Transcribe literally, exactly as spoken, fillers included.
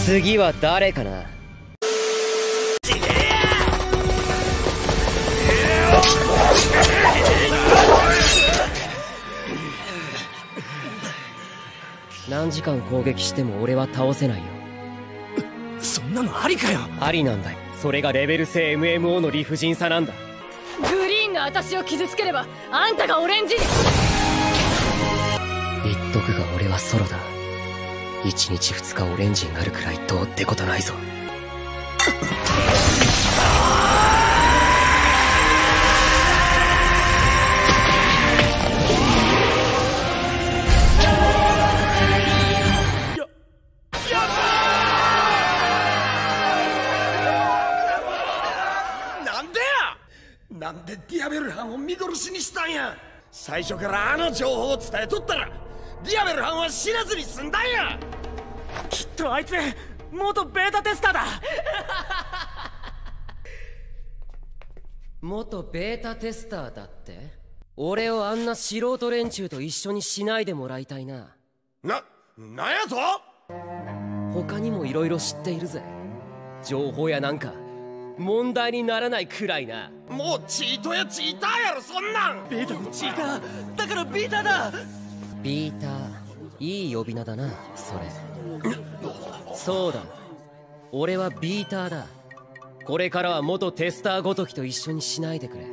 次は誰かな。何時間攻撃しても俺は倒せないよ。 そんなのありかよ。 ありなんだよ。それがレベル制 エムエムオー の理不尽さなんだ。 グリーンの私を傷つければあんたがオレンジに。 言っとくが俺はソロだ。いちにちふつかオレンジになるくらいどうってことないぞ。 なんでディアベルハンを見殺しにしたんや。最初からあの情報を伝えとったらディアベルハンは死なずに済んだんや。きっとあいつ元ベータテスターだ。 元ベータテスターだって。俺をあんな素人連中と一緒にしないでもらいたいな。 な、なんやと。 他にも色々知っているぜ。情報やなんか問題にならないくらいな。 もうチートやチーターやろそんなん。ベータのチーターだからビーターだ。 ビーター、いい呼び名だなそれ。そうだ、俺はビーターだ。これからは元テスターごときと一緒にしないでくれ。